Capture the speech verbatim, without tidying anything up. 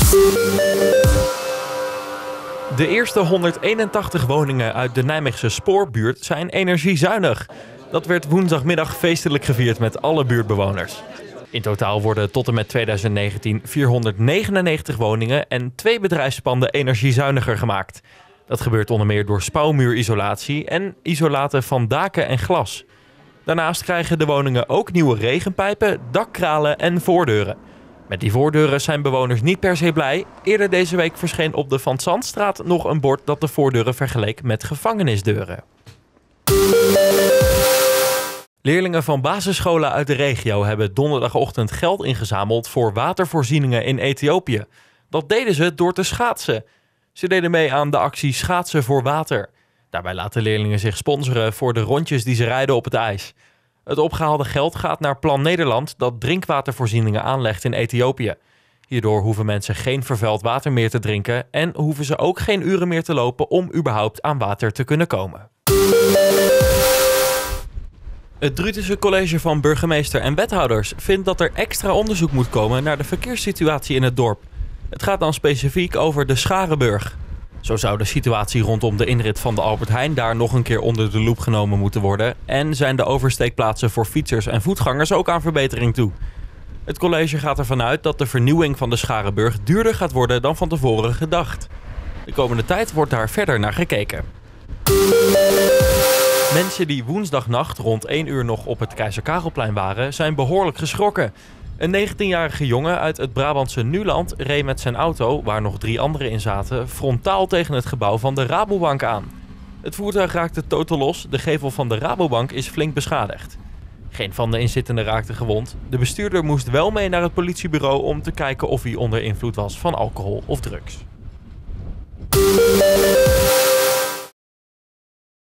De eerste honderdeenentachtig woningen uit de Nijmeegse Spoorbuurt zijn energiezuinig. Dat werd woensdagmiddag feestelijk gevierd met alle buurtbewoners. In totaal worden tot en met tweeduizend negentien vierhonderdnegenennegentig woningen en twee bedrijfspanden energiezuiniger gemaakt. Dat gebeurt onder meer door spouwmuurisolatie en isolaten van daken en glas. Daarnaast krijgen de woningen ook nieuwe regenpijpen, dakkralen en voordeuren. Met die voordeuren zijn bewoners niet per se blij. Eerder deze week verscheen op de Van Zandstraat nog een bord dat de voordeuren vergeleek met gevangenisdeuren. Leerlingen van basisscholen uit de regio hebben donderdagochtend geld ingezameld voor watervoorzieningen in Ethiopië. Dat deden ze door te schaatsen. Ze deden mee aan de actie Schaatsen voor Water. Daarbij laten leerlingen zich sponsoren voor de rondjes die ze rijden op het ijs. Het opgehaalde geld gaat naar Plan Nederland dat drinkwatervoorzieningen aanlegt in Ethiopië. Hierdoor hoeven mensen geen vervuild water meer te drinken en hoeven ze ook geen uren meer te lopen om überhaupt aan water te kunnen komen. Het Drutherse College van Burgemeester en Wethouders vindt dat er extra onderzoek moet komen naar de verkeerssituatie in het dorp. Het gaat dan specifiek over de Scharenburg. Zo zou de situatie rondom de inrit van de Albert Heijn daar nog een keer onder de loep genomen moeten worden. En zijn de oversteekplaatsen voor fietsers en voetgangers ook aan verbetering toe. Het college gaat ervan uit dat de vernieuwing van de Scharenburg duurder gaat worden dan van tevoren gedacht. De komende tijd wordt daar verder naar gekeken. Mensen die woensdagnacht rond één uur nog op het Keizer Karelplein waren, zijn behoorlijk geschrokken. Een negentienjarige jongen uit het Brabantse Nuland reed met zijn auto, waar nog drie anderen in zaten, frontaal tegen het gebouw van de Rabobank aan. Het voertuig raakte totaal los, de gevel van de Rabobank is flink beschadigd. Geen van de inzittenden raakte gewond. De bestuurder moest wel mee naar het politiebureau om te kijken of hij onder invloed was van alcohol of drugs.